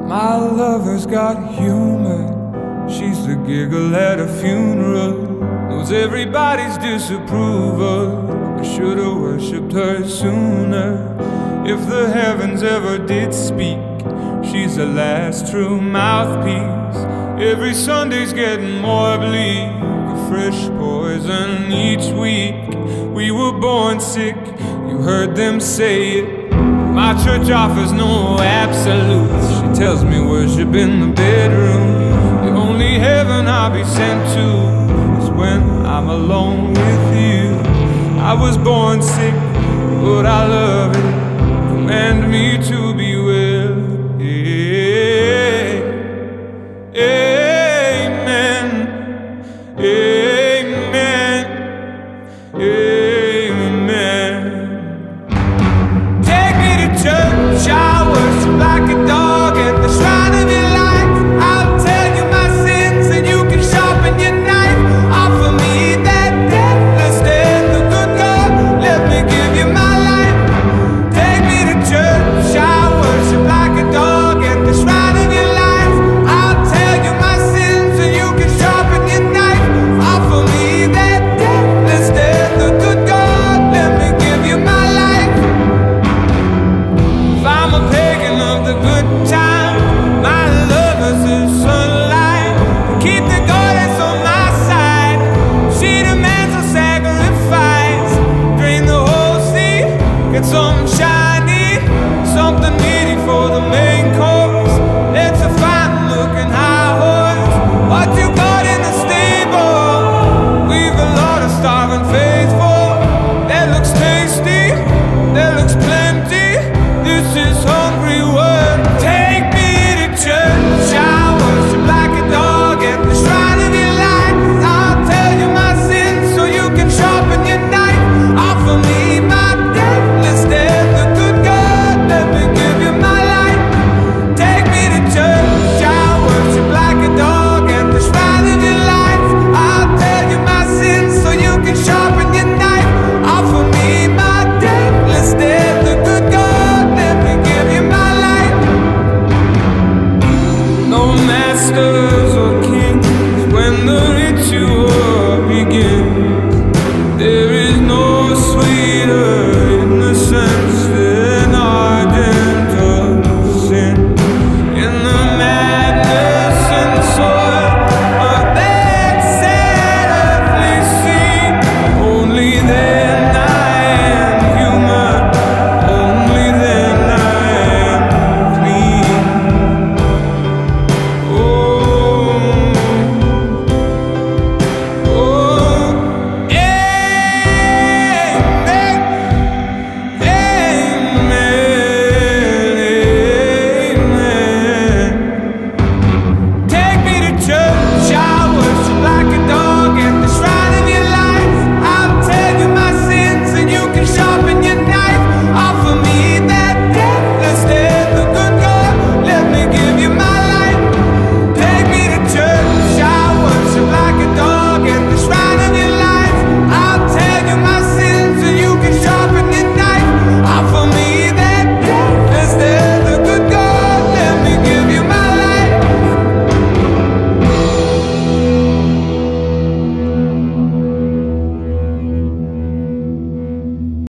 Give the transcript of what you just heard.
My lover's got humor. She's the giggle at a funeral. Knows everybody's disapproval. I should've worshipped her sooner. If the heavens ever did speak, she's the last true mouthpiece. Every Sunday's getting more bleak, a fresh poison each week. We were born sick, you heard them say it. My church offers no absolutes. She tells me worship in the bedroom. The only heaven I'll be sent to is when I'm alone with you. I was born sick, but I love it. Command me to be well. Amen. Amen. Amen. Take me to church, I worship like a dog at the shrine of your life. I'll tell you my sins and you can sharpen your knife. Offer me that deathless death, the good God, let me give you my life. Take me to church, I worship like a dog at the shrine of your life. I'll tell you my sins and you can sharpen your knife. Offer me that deathless death, the good God, let me give you my life. If I'm a pagan of the good time, my lover's the sunlight. Keep the goddess on my side. She demands a sacrifice. Drain the whole sea, get something shiny, something meaty for the main course. Let's a fine looking high horse. What you got in the stable? We've a lot of starving faithful. That looks tasty, that looks plenty. This is